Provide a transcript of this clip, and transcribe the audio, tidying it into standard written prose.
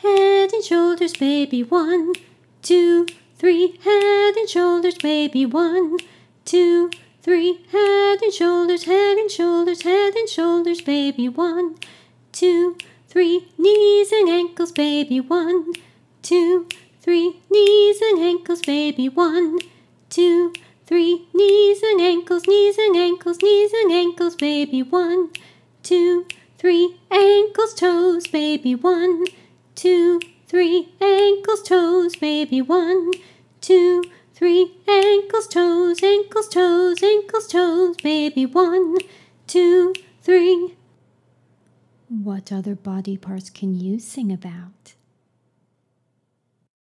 head and shoulders, baby, 1, 2, 3, head and shoulders, baby, 1, 2, 3, head and shoulders, head and shoulders, head and shoulders, baby, 1, 2, 3, knees and ankles, baby, 1, 2, 3, knees and ankles, baby, 1, 2, 3, knees and ankles, knees and ankles, knees and ankles, baby, 1, 2, 3, ankles, toes, baby, 1, 2, 3, ankles, toes, baby, 1, 2, 3, ankles, toes, ankles, toes, ankles, toes, baby, 1, 2, 3. What other body parts can you sing about?